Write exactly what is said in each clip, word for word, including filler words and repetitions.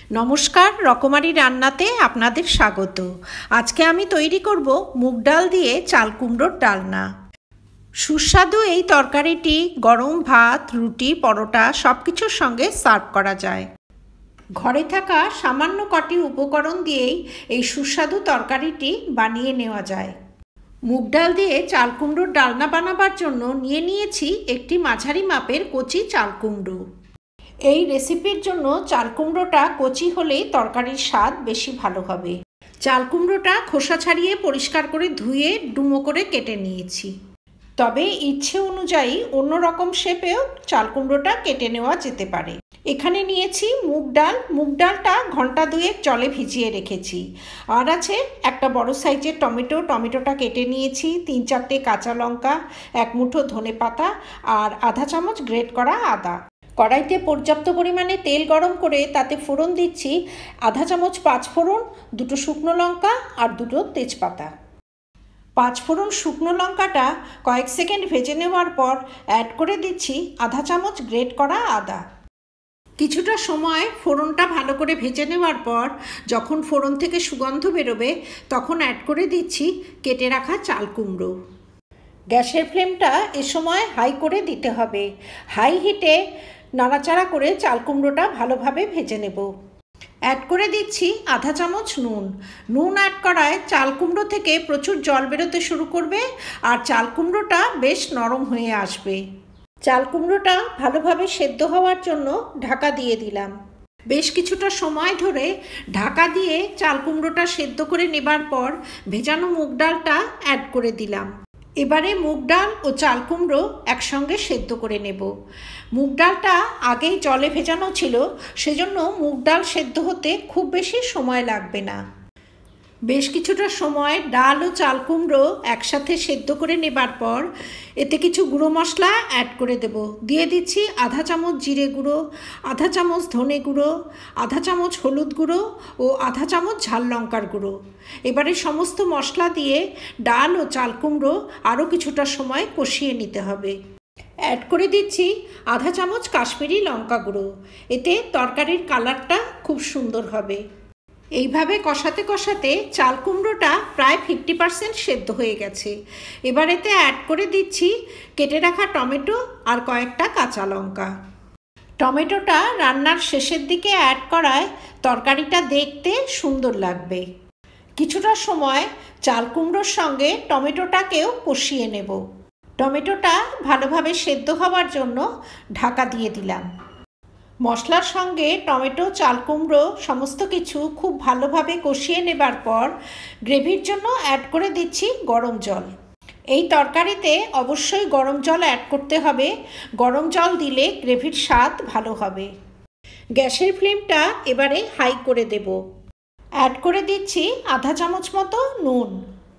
नमस्कार रकमारी रान्नाते आपनादेर स्वागत। आज के आमी तैरी करब मुग डाल दिए चाल कुमड़ोर डालना। सुस्वादु এই তরকারিটি गरम भात रुटी परोटा सबकिछुर संगे सार्व करा जाए। घरे थाका सामान्य कटी उपकरण दिएई এই সুস্বাদু তরকারিটি বানিয়ে নেওয়া যায়। মুগ ডাল দিয়ে চাল কুমড়োর ডালনা বানাবার জন্য নিয়ে নিয়েছি একটি মাঝারি মাপের কচি চাল কুমড়ো। এই রেসিপির জন্য চাল কুমড়োটা কচি হলেই তরকারির স্বাদ বেশি ভালো হবে। চাল কুমড়োটা খোসা ছাড়িয়ে পরিষ্কার করে ধুয়ে ডুমো করে কেটে নিয়েছি। তবে ইচ্ছে অনুযায়ী অন্য রকম শেপেও চাল কুমড়োটা কেটে নেওয়া যেতে পারে। এখানে নিয়েছি মুগ ডাল। মুগ ডালটা ঘন্টা দুয়েক জলে ভিজিয়ে রেখেছি। আর আছে একটা বড় সাইজের টমেটো। টমেটোটা কেটে নিয়েছি। তিন চারটে কাঁচা লঙ্কা, এক মুঠো ধনেপাতা আর আধা চামচ গ্রেট করা আদা। কড়াইতে পর্যাপ্ত পরিমাণে তেল গরম করে তাতে ফোড়ন দিচ্ছি আধা চামচ পাঁচ ফোড়ন, দুটো শুকনো লঙ্কা আর দুটো তেজপাতা। পাঁচ ফোড়ন শুকনো লঙ্কাটা কয়েক সেকেন্ড ভেজে নেওয়ার পর অ্যাড করে দিচ্ছি আধা চামচ গ্রেট করা আদা। কিছুটা সময় ফোড়নটা ভালো করে ভেজে নেওয়ার পর যখন ফোড়ন থেকে সুগন্ধ বেরোবে তখন অ্যাড করে দিচ্ছি কেটে রাখা চাল কুমড়ো। গ্যাসের ফ্লেমটা এ সময় হাই করে দিতে হবে। হাই হিটে নাড়াচাড়া করে চাল কুমড়োটা ভালোভাবে ভেজে নেব। অ্যাড করে দিচ্ছি আধা চামচ নুন। নুন অ্যাড করায় চাল কুমড়ো থেকে প্রচুর জল বেরোতে শুরু করবে আর চাল কুমড়োটা বেশ নরম হয়ে আসবে। চাল কুমড়োটা ভালোভাবে সেদ্ধ হওয়ার জন্য ঢাকা দিয়ে দিলাম। বেশ কিছুটা সময় ধরে ঢাকা দিয়ে চাল কুমড়োটা সেদ্ধ করে নেবার পর ভেজানো মুগ ডালটা অ্যাড করে দিলাম। এবারে মুগ ডাল ও চাল কুমড়ো একসঙ্গে সেদ্ধ করে নেব। মুগ ডালটা আগেই জলে ভেজানো ছিল, সেজন্য মুগ ডাল সেদ্ধ হতে খুব বেশি সময় লাগবে না। বেশ কিছুটা সময় ডাল ও চাল কুমড়ো একসাথে সেদ্ধ করে নেবার পর এতে কিছু গুঁড়ো মশলা অ্যাড করে দেব। দিয়ে দিচ্ছি আধা চামচ জিরে গুঁড়ো, আধা চামচ ধনে গুঁড়ো, আধা চামচ হলুদ গুঁড়ো ও আধা চামচ ঝাল লঙ্কার গুঁড়ো। এবারে সমস্ত মশলা দিয়ে ডাল ও চাল কুমড়ো আরও কিছুটা সময় কষিয়ে নিতে হবে। অ্যাড করে দিচ্ছি আধা চামচ কাশ্মীরি লঙ্কা গুঁড়ো। এতে তরকারির কালারটা খুব সুন্দর হবে। এইভাবে কষাতে কষাতে চাল কুমড়োটা প্রায় ফিফটি পার্সেন্ট সেদ্ধ হয়ে গেছে। এবার এতে অ্যাড করে দিচ্ছি কেটে রাখা টমেটো আর কয়েকটা কাঁচা লঙ্কা। টমেটোটা রান্নার শেষের দিকে অ্যাড করায় তরকারিটা দেখতে সুন্দর লাগবে। কিছুটা সময় চাল কুমড়োর সঙ্গে টমেটোটাকেও কষিয়ে নেব। টমেটোটা ভালোভাবে সেদ্ধ হওয়ার জন্য ঢাকা দিয়ে দিলাম। মশলার সঙ্গে টমেটো, চাল কুমড়ো সমস্ত কিছু খুব ভালোভাবে কষিয়ে নেবার পর গ্রেভির জন্য অ্যাড করে দিচ্ছি গরম জল। এই তরকারিতে অবশ্যই গরম জল অ্যাড করতে হবে। গরম জল দিলে গ্রেভির স্বাদ ভালো হবে। গ্যাসের ফ্লেমটা এবারে হাই করে দেব। অ্যাড করে দিচ্ছি আধা চামচ মতো নুন।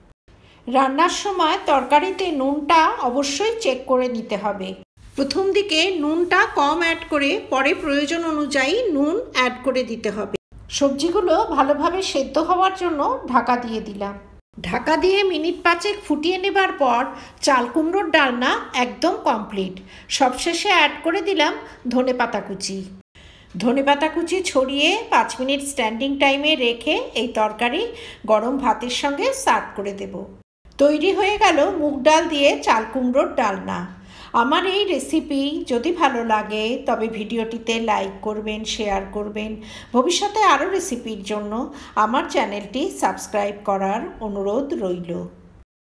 রান্নার সময় তরকারিতে নুনটা অবশ্যই চেক করে নিতে হবে। প্রথম দিকে নুনটা কম অ্যাড করে পরে প্রয়োজন অনুযায়ী নুন অ্যাড করে দিতে হবে। সবজিগুলো ভালোভাবে সেদ্ধ হওয়ার জন্য ঢাকা দিয়ে দিলাম। ঢাকা দিয়ে মিনিট পাঁচেক ফুটিয়ে নেবার পর চাল কুমড়োর ডালনা একদম কমপ্লিট। সবশেষে অ্যাড করে দিলাম ধনেপাতা কুচি। ধনেপাতা কুচি ছড়িয়ে পাঁচ মিনিট স্ট্যান্ডিং টাইমে রেখে এই তরকারি গরম ভাতের সঙ্গে সার্ভ করে দেব। তৈরি হয়ে গেল মুগ ডাল দিয়ে চাল কুমড়োর ডালনা। আমার এই রেসিপি যদি ভালো লাগে তবে ভিডিওটিতে লাইক করবেন, শেয়ার করবেন। ভবিষ্যতে আরও রেসিপির জন্য আমার চ্যানেলটি সাবস্ক্রাইব করার অনুরোধ রইল।